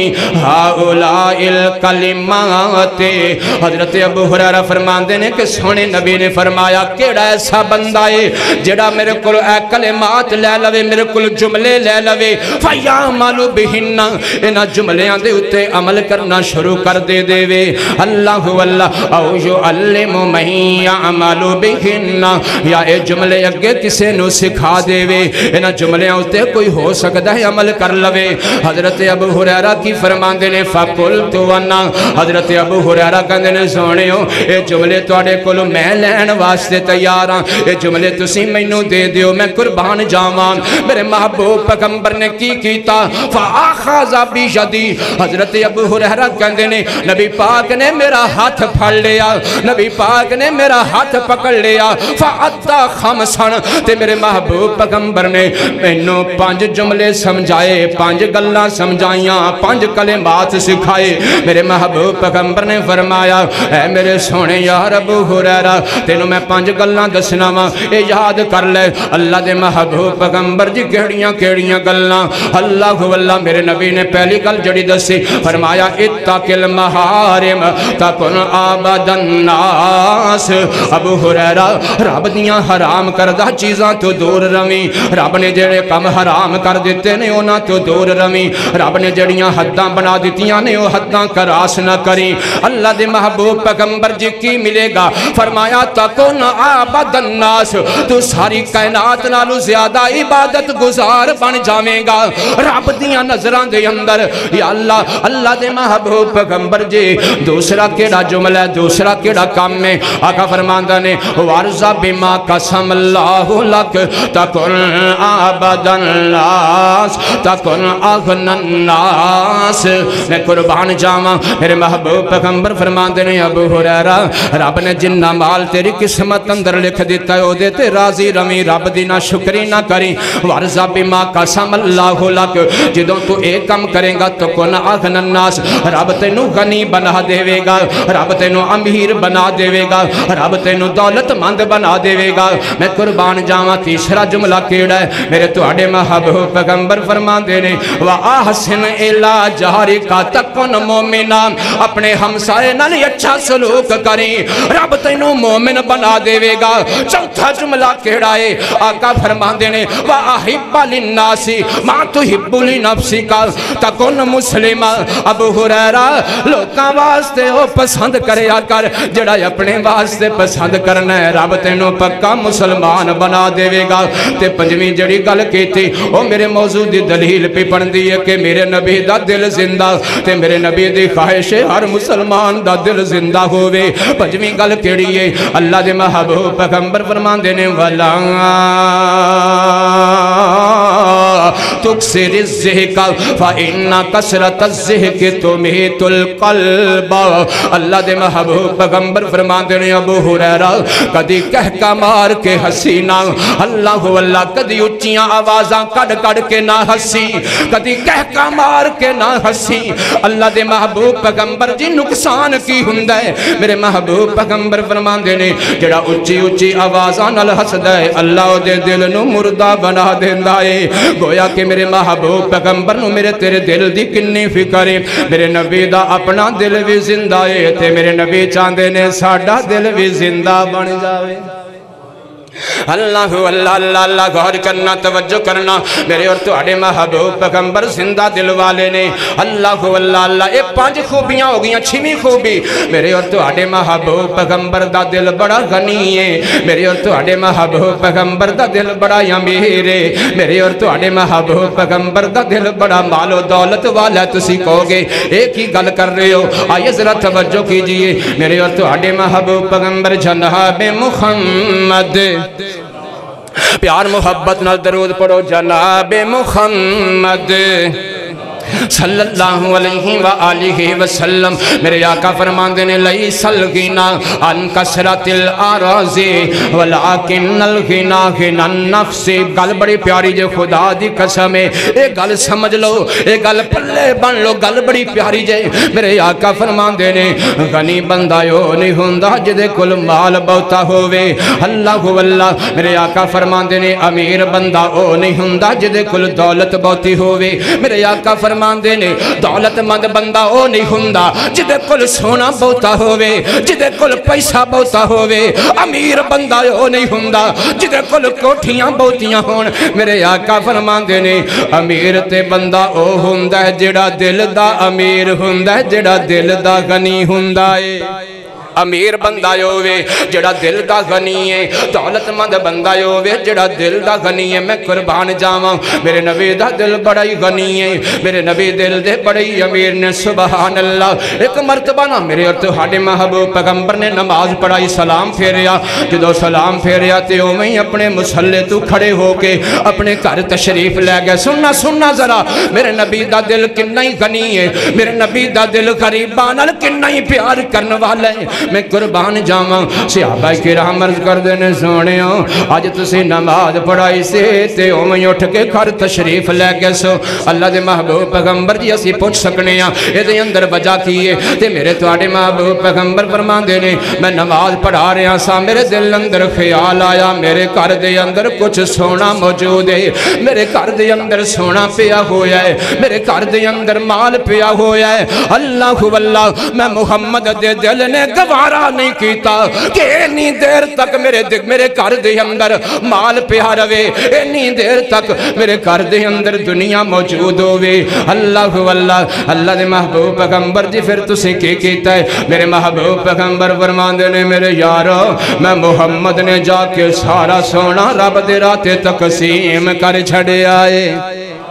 ہؤلاء الکلمات. حضرت ابو ہریرہ فرماندے نے کہ سونے نبی نے فرمایا کیڑا ایسا بندہ ہے جڑا میرے کول اے کلمات لے لوے میرے کول جملے لے لوے فیعمل بہن انہاں جملیاں دے اتے عمل کرنا شروع کر دے دے وے. اللہ واللہ او یعلم من یعمل بہن یا اے جملے اگے کسے نو سکھا دے وے انہاں جملیاں اتے کوئی ہو سکتا ہے عمل کر لوے. حضرت ابو ہریرہ کی فرماندے نے فقلت وانا حضرت ابو ہریرہ کہندے نے سونیو اے جملے تواڈے کولوں میں لین واسطے تیار ہاں اے جملے تسی مینوں دے دیو میں قربان جاواں. میرے محبوب پیغمبر نے کی کیتا فاخذ بیدی. حضرت ابو ہریرہ کہندے نے نبی پاک نے میرا ہاتھ پھڑ لیا نبی پاک نے میرا ہاتھ پکڑ لیا فعطا خمسن تے میرے محبوب پیغمبر نے مینوں پانچ جملے سمجھائے پانچ گلاں سمجھائیاں پانچ کلمات سکھائے. میرے محبوب پیغمبر نے فرمایا اے میرے سونے یار ابو ہریرہ تینوں میں پانچ گلاں دسنا وا اے یاد کر لے. اللہ دے محبوب پیغمبر جی کیڑیاں کیڑیاں گلاں اللہ واللہ. میرے نبی نے پہلی گل جڑی دسی فرمایا اتق المحارم تکن عبد الناس. ابو ہریرہ رب دیاں حرام کردہ چیزاں تو دور رویں. رب نے جڑے کم حرام کر دیتے نے انہاں تو دور رویں. رب نے جڑیاں حداں بنا دیتیاں نے وہ حداں کراس نہ کریں. اللہ دے محبوب پیغمبر جی کی ملے گا فرمایا تکن عبد الناس تو ساری کائنات نالو زیادہ عبادت گزار بن جاویں گا رب دیاں نظران دے اندر. یا اللہ اللہ دے محبوب پیغمبر جی دوسرا کیڑا جملہ ہے دوسرا کیڑا کام میں آقا فرماندہ نے وارزہ بما قسم اللہ لک تکن عبد الناس تکن تکن اغنى الناس میں قربان جاواں میرے محبوب پیغمبر فرماندے نے ابو ہریرہ رب نے جنہ مال تیری قسمت اندر لکھ دیتا ہے او دے تے راضی رویں رب دی نہ شکری نہ کریں ورزا بما قسم اللہ لک جدوں تو ایک کم کریں گا تو کن اغنى الناس رب تینو غنی بنا دے گا رب تینو امیر بنا دے گا رب تینو دولت مند بنا دے گا میں قربان جاواں تیسرا جملہ کیڑا ہے میرے تواڈے محبوب پیغمبر فرماندے نے واحسن الی جارک تکن مومنا اپنے ہمسائے نال اچھا سلوک کریں رب تینو مومن بنا دے گا چوتھا جملہ کیڑا ہے آقا فرماندے نے واحب للناس ما تحب لنفسک تکن مسلم ابو ہریرہ لوکاں واسطے او پسند کریا کر جڑا اپنے واسطے پسند کرنا ہے رب تینوں پکا مسلمان بنا دے گا تے پنجویں جڑی گل کیتی او میرے موضوع دی دلیل پہ پڑھدی ہے کہ میرے نبی دا دل زندہ تے میرے نبی دی خواہش ہر مسلمان دا دل زندہ ہووے پنجویں گل کیڑی ہے اللہ دے محبوب پیغمبر فرماندے نے ولا تکسر الزہک فإن کسرت الزہک تمیت القلب اللہ دے محبوب پیغمبر فرماندے نے ابو ہریرہ کدی کہہ کا مار کے حسینہ اللہ اللہ کدی اچیاں آوازاں کڑ کڑ کے نہ ہسی کدی کہہ کا مار کے نہ ہسی اللہ دے محبوب پیغمبر جی نقصان کی ہندہ ہے میرے محبوب پیغمبر فرماندے نے جڑا اچھی اچھی آوازاں نال ہسدا ہے اللہ دے دل نو مردہ بنا دیندا ہے گویا کہ میرے محبوب پیغمبر نو میرے تیرے دل دی کنی فکر ہے میرے نبی دا اپنا دل بھی زندہ ہے تے میرے نبی چاندے نے ساڈا دل بھی زندہ بن جاوے اللہ اللہ اللہ اللہ غور کرنا توجہ کرنا میرے اور تواڈے محبوب پیغمبر زندہ دل والے نے اللہ اللہ اللہ اے پانچ خوبیاں ہو گئیاں چھویں خوبی میرے اور تواڈے محبوب پیغمبر دا دل بڑا غنی ہے میرے اور تواڈے محبوب پیغمبر دا دل بڑا امیر ہے میرے اور تواڈے محبوب پیغمبر دا دل بڑا مال و دولت والا تسی کہو گے ایک ہی گل کر رہے ہو آئیے ذرا توجہ کیجئے میرے اور تواڈے محبوب پیغمبر جناب محمد پیار محبت نال درود پڑھو جناب محمد صلی اللہ علیہ وآلہ وسلم میرے آقا فرماندے نے لیس الغنا عن کثرت الاراض ولکن الغنا غنى النفس گل بڑی پیاری جو خدا دی قسم ہے اے گل سمجھ لو اے گل پلے بن لو گل بڑی پیاری جے میرے آقا فرماندے نے غنی بندہ یو نہیں ہوندا جدے کول مال بہتا ہووے اللہ اللہ میرے آقا فرماندے نے امیر بندہ او نہیں ہوندا جدے کول دولت بہتی ہووے میرے آقا فرماندے فرماندے نے دولت مند بندہ او نہیں ہوندا جدے کل سونا بہتا ہووے جدے کل پیسہ بہتا ہووے امیر بندہ او نہیں ہوندا جدے کل کوٹھیاں بہتیاں ہون میرے آقا فرماندے نے امیر تے بندہ او ہوندا ہے جڑا دل دا امیر ہوندا ہے جڑا دل دا غنی ہوندا ہے امیر بندہ ہووے جڑا دل دا غنی ہے دولت مند بندہ ہووے جڑا دل دا غنی ہے میں قربان جاواں میرے نبی دا دل بڑا ہی غنی ہے میرے نبی دل دے بڑے ہی امیر نے سبحان اللہ ایک مرتبہ نا میرے اور تہاڈے محبوب پیغمبر نے نماز پڑھائی سلام پھیریا جدو سلام پھیریا تے اوویں اپنے مصلی تو کھڑے ہو کے اپنے گھر تشریف لے گئے سننا سننا ذرا میرے نبی دا دل کتنا ہی غنی ہے میرے نبی دا دل غریباں نال کتنا ہی پیار کرن والا ہے میں قربان جاواں صحابہ کرام عرض کر دینے سونے ہو آج تسی نماز پڑھائی سے تے اوویں اٹھ کے گھر تشریف لے گئے سو اللہ دے محبوب پیغمبر جی اسی پوچھ سکنے ہاں اے دے اندر وجہ کیے تے میرے تواڈے محبوب پیغمبر فرماندے نے میں نماز پڑھا رہا سا میرے دل اندر خیال آیا میرے گھر دے اندر کچھ سونا موجود ہے میرے گھر دے اندر سونا پیا ہویا ہے میرے گھر دے اندر مال پیا ہویا ہے اللہ اللہ میں محمد دے دل نے گوارا نہیں کیتا کہ اتنی دیر تک میرے میرے گھر دے اندر مال پیا رہے اتنی دیر تک میرے گھر دے اندر دنیا موجود ہوئے اللہ اللہ اللہ دے محبوب پیغمبر جی پھر تسی کی کیتا ہے میرے محبوب پیغمبر فرماندے نے میرے یارو میں محمد نے جا کے سارا سونا رب دے راتے تقسیم کر چھڑے آئے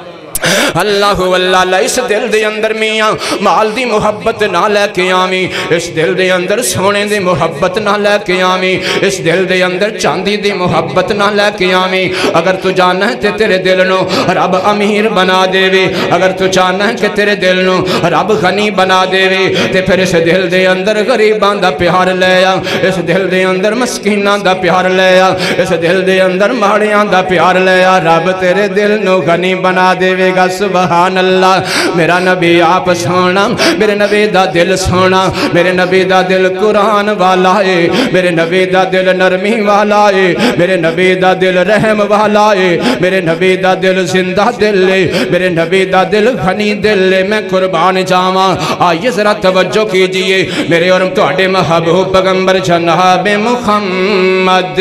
اللہ واللہ اس دل دے اندر میاں مال دی محبت نہ لے کے آمی، اس دل دے اندر سونے دی محبت نہ لے کے آمی، اس دل دے اندر چاندی دی محبت نہ لے کے آمی۔ اگر تو جانا ہے تے تیرے دل نو رب امیر بنا دے وے، اگر تو چاہنا ہے کہ تیرے دل نو رب غنی بنا دے وے، تے پھر اس دل دے اندر غریباں دا پیار لے آ، اس دل دے اندر مسکیناں دا پیار لے آ، اس دل دے اندر ماڑیاں دا پیار لے آ، رب تیرے دل نو غنی بنا دے وے گا۔ سبحان اللہ۔ میرا نبی آپ سونا، میرے نبی دا دل سونا، میرے نبی دا دل قرآن والا ہے، میرے نبی دا دل نرمی والا ہے، میرے نبی دا دل رحم والا ہے، میرے نبی دا دل زندہ دل ہے، میرے نبی دا دل غنی دل ہے۔ میں قربان جاواں، آئیے ذرا توجہ کیجئے میرے اور تواڈے محبوب پیغمبر جناب محمد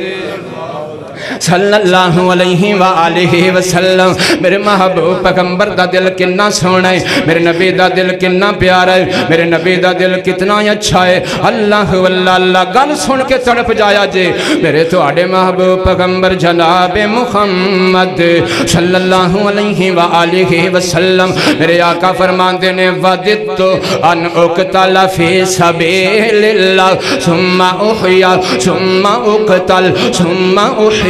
صلی اللہ علیہ وآلہ وسلم۔ میرے محبوب پیغمبر دا دل کنا سونا ہے، میرے نبی دا دل کنا پیارا ہے، میرے نبی دا دل کتنا اچھا ہے۔ اللہ واللہ اللہ گل سن کے تڑپ جایا جے میرے تو آڑے محبوب پیغمبر جناب محمد صلی اللہ علیہ وآلہ وسلم۔ میرے آقا فرماندے نے وَدِدْتُ أَنْ أُقْتَلَ فِي سَبِيلِ اللَّهِ ثُمَّ أُحْيَا ثُمَّ أُقْتَلْ ثُمَّ أُحْيَا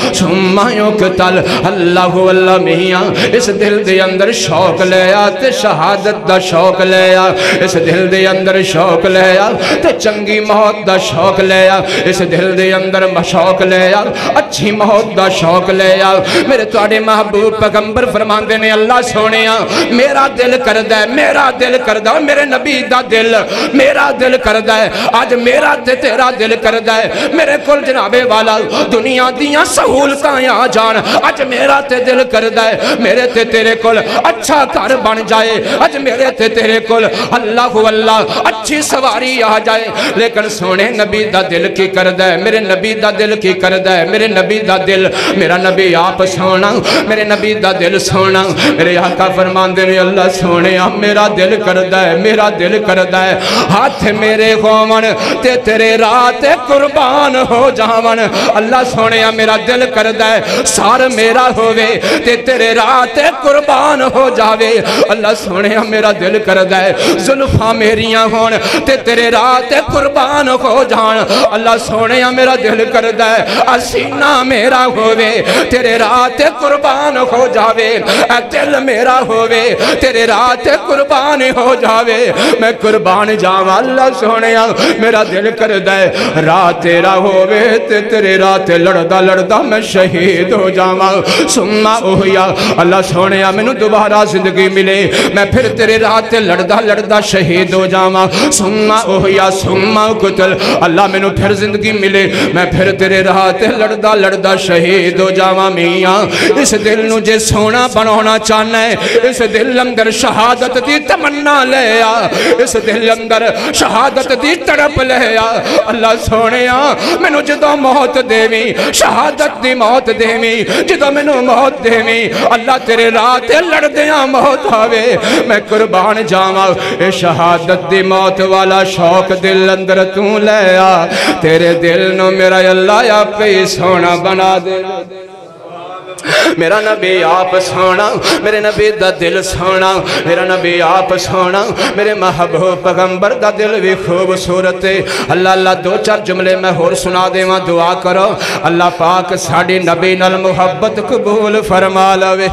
ثم يقتل۔ اللہ واللہ میاں اس دل دے اندر شوق لیا تے شہادت دا شوق لیا، اس دل دے اندر شوق لیا تے چنگی موت دا شوق لیا، اس دل دے اندر شوق لیا اچھی موت دا شوق لیا۔ میرے تواڈے محبوب پیغمبر فرماندے نے اللہ سونیا میرا دل کردہ ہے، میرا دل کردہ ہے، میرے نبی دا دل میرا دل کردہ ہے، آج میرا تے تیرا دل کردہ ہے میرے کل جناب والا دنیا دیاں سہولتاں آ جان، اج میرا تے دل کردہ ہے میرے تے تیرے کل اچھا گھر بن جائے، اج میرے تے تیرے کل اللہ واللہ اچھی سواری آ جائے، لیکن سونے نبی دا دل کی کردہ ہے، میرے نبی دا دل کی کردہ ہے، میرے نبی دا دل، میرا نبی آپ سونا، میرے نبی دا دل سونا۔ میرے آقا فرماندے نے اللہ سونے میرا دل کردہ ہے، میرا دل کردہ ہے ہاتھ میرے ہومن تے تیرے رات قربان ہو جاون۔ اللہ سونے میرا دل کردہ ہے سار میرا ہووے تے تیرے رات قربان ہو جاوے۔ اللہ سونے میرا دل کردہ ہے زلفاں میریاں ہون تے تیرے رات قربان ہو جان۔ اللہ سونے میرا دل کردہ ہے سینہ میرا ہووے تیرے رات قربان ہو جاوے، اے دل میرا ہووے تیرے رات قربان ہو جاوے، میں قربان جاواں۔ اللہ سونے میرا دل کردہ ہے رات تیرا ہووے تے تیرے رات لڑدا لڑدا میں شہید ہو جاواں۔ ثم احیا، اللہ سونیا مینوں دوبارہ زندگی ملے میں پھر تیرے رات لڑدا لڑدا شہید ہو جاواں۔ ثم احیا ثم قتل، اللہ مینوں پھر زندگی ملے میں پھر تیرے رات لڑدا لڑدا شہید ہو جاواں۔ میاں اس دل نو جے سونا بنانا چاہنا ہے، اس دل اندر شہادت دی تمنا لے آ، اس دل اندر شہادت دی تڑپ لے آ۔ اللہ سونیا مینوں جدوں موت دیویں شہادت دی موت دیویں، جدوں مینوں موت دیویں اللہ تیرے رات لڑدیاں موت آوے، میں قربان جاواں۔ اے شہادت دی موت والا شوق دل اندر تو لے آ، تیرے دل نو میرا اللہ آپ ہی سونا بنا دے۔ میرا نبی آپ سونا، میرے نبی دا دل سونا، میرا نبی آپ سونا، میرے محبوب پیغمبر دا دل بھی خوبصورت ہے۔ اللہ اللہ دو چار جملے میں اور سنا دے ماں دعا کرو اللہ پاک ساڑی نبی نال محبت قبول فرما لوے۔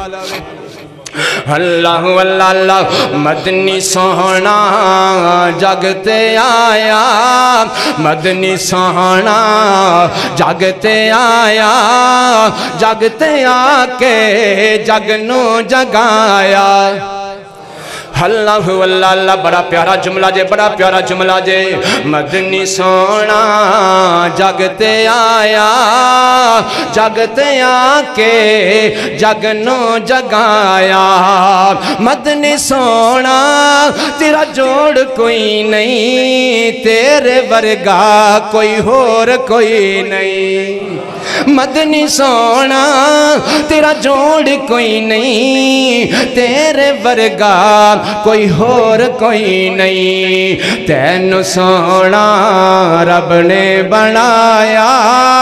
اللہ اللہ اللہ مدنی سونا جگتے آیا، مدنی سونا جگتے آیا، جگتے آکے جگنو جگایا۔ اللہ اللہ اللہ بڑا پیارا جملہ جے، بڑا پیارا جملہ جے۔ مدنی سونا جگتے آیا، جگتے آکے جگنو جگایا۔ مدنی سونا تیرا جوڑ کوئی نہیں، تیرے ورگا کوئی اور کوئی نہیں۔ مدنی سونا تیرا جوڑ کوئی نہیں، تیرے ورگا کوئی اور کوئی نہیں۔ تینو سونا رب نے بنایا،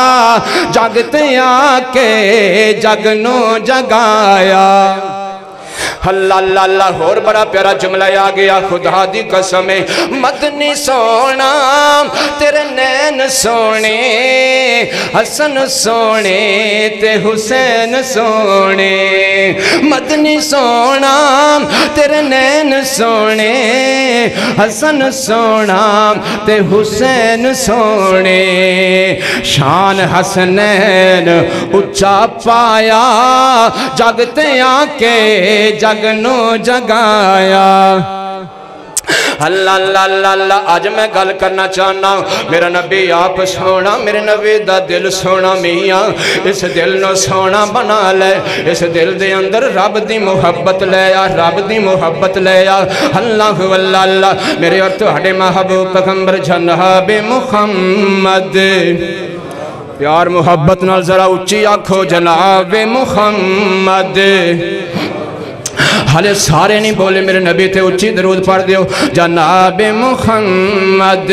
جگتے آکے جگنو جگایا۔ اللہ اللہ اللہ اور بڑا پیارا جملہ آ گیا خدا دی قسم مدنی سونا تیرے نین سونے حسن سونے تے حسین سونے مدنی سونا تیرے نین سونے حسن سونا تے حسین سونے شان حسنین اچھا پایا جگتے آکے جگنو جگایا اللہ اللہ اللہ اللہ آج میں گل کرنا چاہنا میرا نبی آپ سونا میرے نبی دا دل سونا میاں اس دل نو سونا بنا لے اس دل دے اندر رب دی محبت لے آ رب دی محبت لے آ اللہ اللہ اللہ میرے اور تہاڈے محبوب پیغمبر جناب محمد پیار محبت نال ذرا اچھی آنکھو جناب محمد حالے سارے نہیں بولے میرے نبی تے اچھی درود پڑھ دیو جناب محمد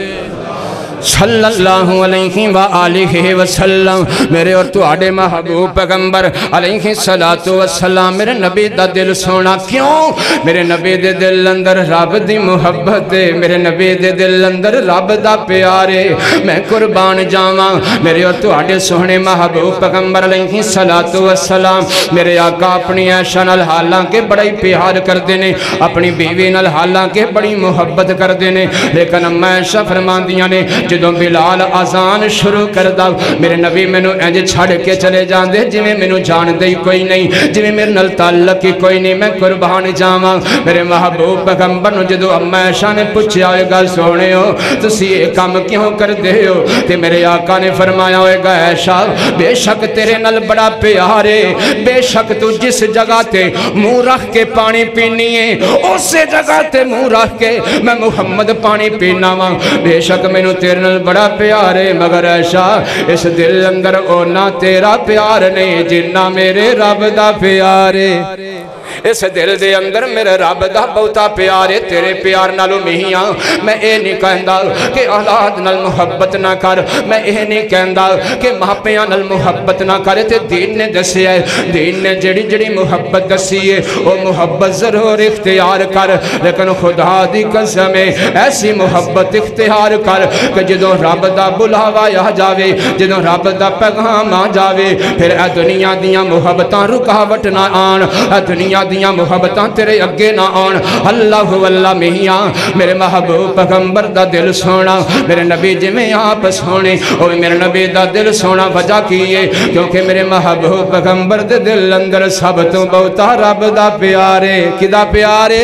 صلی اللہ علیہ وآلہ وسلم میرے اور تو آڑے محبوب پیغمبر علیہ السلام میرے نبی دا دل سونا کیوں میرے نبی دے دل اندر رب دی محبت میرے نبی دے دل اندر رب دا پیارے میں قربان جاواں میرے اور تو آڑے سونے محبوب پیغمبر علیہ السلام میرے آقا اپنی عائشہ نال حالانکہ بڑا ہی پیار کر دینے اپنی بیوی نال حالانکہ بڑی محبت کر دینے لیکن اما عائشہ فرمان دیاں نے جدوں بلال آزان شروع کر دا میرے نبی میں نو اینج چھڑ کے چلے جان دے جی میں میں نو جان دے کوئی نہیں جی میں میرے نل تعلق کی کوئی نہیں میں قربان جاواں میرے محبوب پیغمبر نو جدوں اما عائشہ نے پوچھیا ہوئے گا سونے ہو تسی یہ کام کیوں کر دے ہو تے میرے آقا نے فرمایا ہوئے گا عائشہ بے شک تیرے نل بڑا پیارے بے شک تو جس جگہ تے منہ رکھ کے پانی پینی ہے اس جگہ تے منہ رکھ کے میں محمد پانی پینا وا بے شک میں نو تیرے نل بڑا پیارے مگر عائشہ اس دل اندر اونا تیرا پیار نہیں جنہ میرے رب دا پیارے اس دل دے اندر میرے رب دا بہتا پیارے تیرے پیار نالو میاں میں اے نہیں کہندا کہ اولاد نال محبت نہ کر میں اے نہیں کہندا کہ ماپیاں نال محبت نہ کر تے دین نے دسی ہے دین نے جڑی جڑی محبت دسی ہے وہ محبت ضرور اختیار کر لیکن خدا دی قسم ایسی محبت اختیار کر کہ جدوں رب دا بلاوا آ جاوے جدوں رب دا پیغام آ جاوے پھر اے دنیا دیاں محبتاں رکاوٹ نہ آن اے دنیا دیاں محبتاں تیرے اگے نہ آن اللہ واللہ میاں میرے محبوب پیغمبر دا دل سونا میرے نبی جی میں آپ سونے اور میرے نبی دا دل سونا وجہ کیے کیونکہ میرے محبوب پیغمبر دے دل اندر سب تو بہتا رب دا پیارے کدا پیارے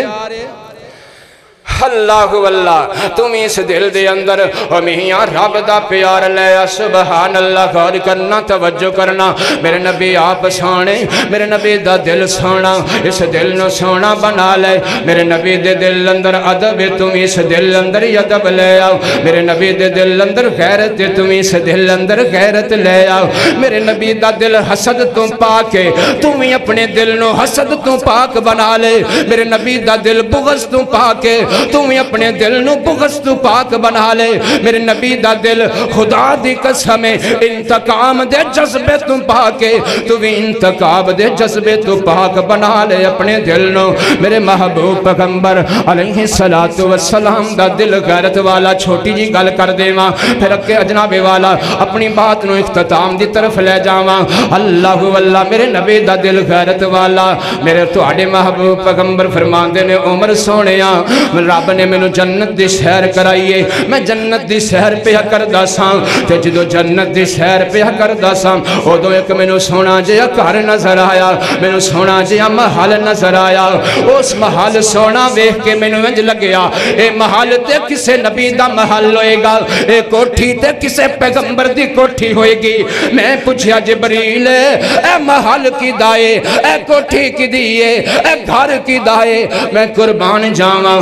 اللہ واللہ تم اس دل دے اندر اور میاں رب دا پیار لے سبحان اللہ غور کرنا توجہ کرنا میرے نبی آپ سونے میرے نبی دا دل سونا اس دل نو سونا بنا لے میرے نبی دے دل اندر عدب تم اس دل اندر عدب لے آؤ میرے نبی دے دل اندر غیرت تم اس دل اندر غیرت لے آؤ میرے نبی دا دل حسد تم پاکے تم اپنے دل نو حسد تم پاک بنا لے میرے نبی دا دل بغض تم پاکے تم اپنے دل نو بغض تو پاک بنا لے میرے نبی دا دل خدا دی قسم انتقام دے جذبے تو پاکے تو بھی انتقام دے جذبے تو پاک بنا لے اپنے دل نو میرے محبوب پیغمبر علیہ السلام دا دل غیرت والا چھوٹی جی گل کر دے ماں پھر اکے اجناب والا اپنی بات نو اختتام دی طرف لے جاواں اللہ واللہ میرے نبی دا دل غیرت والا میرے تو آڑے محبوب پیغمبر فرمان دے نے عمر سونیاں رب نے میں جنت دی سیر کرائیے میں جنت دی سیر پہ کردہ ساں تے جدو جنت دی سیر پہ کردہ ساں او دو ایک میں سونا جیا گھر نظر آیا میں سونا جیا محل نظر آیا اس محل سونا ویکھ کے میں انج لگیا اے محل تے کسے نبی دا محل ہوئے گا اے کوٹھی تے کسے پیغمبر دی کوٹھی ہوئے گی میں پوچھیا جبریل اے محل کی دائے اے کوٹھی کی دیئے اے گھر کی دائے میں قربان جاواں میرے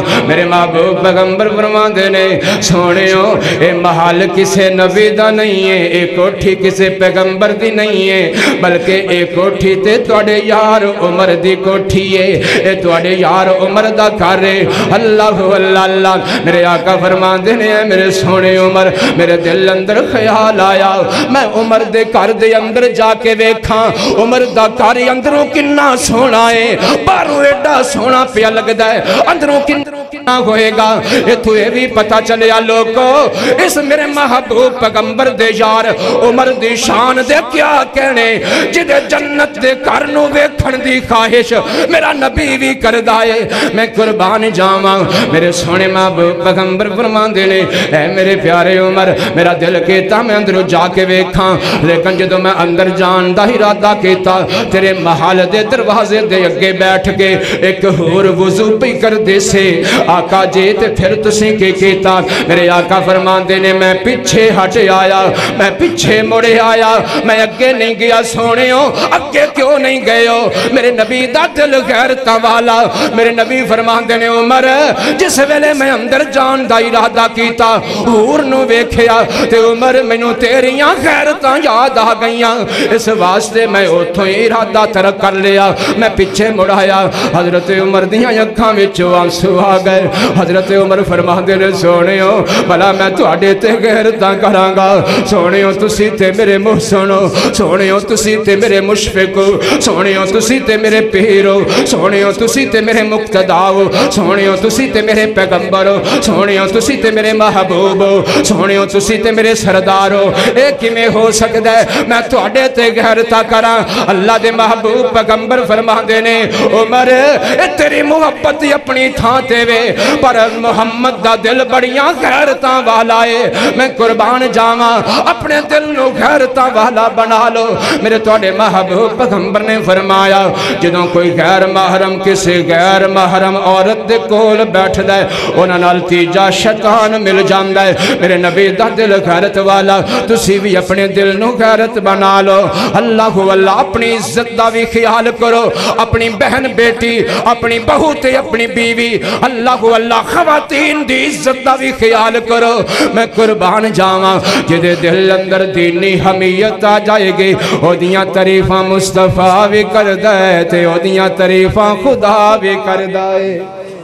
محبوب پیغمبر فرماندے نے سونیو اے محل کسے نبی دا نہیں ہے، اے کوٹھی کسے پیغمبر دی نہیں ہے، بلکہ اے کوٹھی تے توڑے یار عمر دی کوٹھی ہے، اے توڑے یار عمر دا کارے. اللہ اللہ اللہ میرے آقا فرماندے نے میرے سونے عمر میرے دل اندر خیال آیا میں عمر دے کار دے اندر جا کے ویکھاں عمر دا کار اندروں کنا سونا ہے، باہروں ایڈا سونا پیا لگدا ہے، اندروں کنا ہوئے گا. اے تو اے بھی پتہ چلیا لوگو اس میرے محبوب پیغمبر دے یار عمر دی شان دے کیا کہنے، جدے جنت دے کرنوں ویکھن دی خواہش میرا نبی بھی کردا ہے. میں قربان جاواں میرے سونے محبوب پیغمبر فرماندے نے اے میرے پیارے عمر میرا دل کہتا میں اندروں جا کے ویکھاں، لیکن جدوں میں اندر جان دا ارادہ کیتا تیرے محل دے دروازے دے اگے بیٹھ کے ایک ہور وضو پی کر دے سے آقا جی تے پھر تسی کے کیتا. میرے آقا فرماندے نے میں پیچھے ہٹ آیا، میں پیچھے مڑے آیا، میں اگے نہیں گیا. سونے ہو اگے کیوں نہیں گئے ہو؟ میرے نبی دا دل غیرتاں والا. میرے نبی فرماندے نے عمر جس ویلے میں اندر جان دا ارادہ کیتا ہور نو ویکھیا تے عمر مینوں تیریاں غیرتاں یاد آ گئیاں، اس واسطے میں اوتھوں ارادہ ترک کر لیا، میں پیچھے مڑ آیا. حضرت عمر دیاں اکھاں وچوں آنسو آ گئے. حضرت عمر فرماندے نے سونےو بھلا میں تہاڈے تے غیرتاں کراں گا، سونےو تسی تے میرے محسن ہو، سونےو تسی تے میرے مشفق ہو، سونےو تسی تے میرے پیر ہو، سونےو تسی تے میرے مقتدا ہو، سونےو تسی تے میرے پیغمبر ہو، سونےو تسی تے میرے محبوب ہو، سونےو تسی تے میرے سردار ہو. اے کیویں ہو سکدا ہے میں تہاڈے تے غیرتاں کراں؟ اللہ دے محبوب پیغمبر فرماندے نے عمر اے تیری محبت اپنی تھاں تے وے پر محمد دا دل بڑیاں غیرتاں والا ہے. میں قربان جاواں اپنے دل نو غیرتاں والا بنا لو. میرے تہاڈے محبوب پیغمبر نے فرمایا جدوں کوئی غیر محرم کسی غیر محرم عورت دے کول بیٹھدا ہے انہاں نال تیجا شیطان مل جاندا ہے. میرے نبی دا دل غیرت والا، تسی بھی اپنے دل نو غیرت بنا لو. اللہ اللہ اپنی عزت دا بھی خیال کرو، اپنی بہن بیٹی اپنی بہو تے اپنی بیوی اللہ اللہ خواتین دی عزت دا بھی خیال کرو. میں قربان جاواں جدے دل اندر دینی حمیت آ جائے گی او دیاں تعریفاں مصطفیٰ بھی کردا ہے تے او دیاں تعریفاں خدا بھی کردا ہے.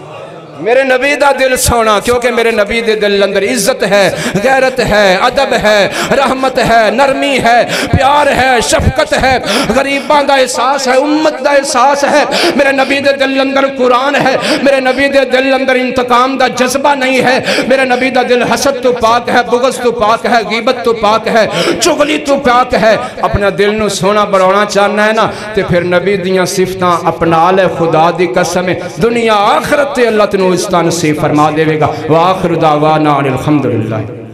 میرے نبی دا دل سونا کیونکہ میرے نبی دے دل اندر عزت ہے، غیرت ہے، ادب ہے، رحمت ہے، نرمی ہے، پیار ہے، شفقت ہے، غریباں دا احساس ہے، امت دا احساس ہے. میرے نبی دے دل اندر قرآن ہے. میرے نبی دے دل اندر انتقام دا جذبہ نہیں ہے. میرے نبی دا دل حسد تو پاک ہے، بغض تو پاک ہے، غیبت تو پاک ہے، چغلی تو پاک ہے. اپنا دل نو سونا بڑھانا چاہنا ہے نا تے پھر نبی دیاں صفتاں اپنا لے. خدا دی قسم دنیا آخرت تے اللہ تنو استان سے فرما دے گا. وآخر دعوانا الحمدللہ.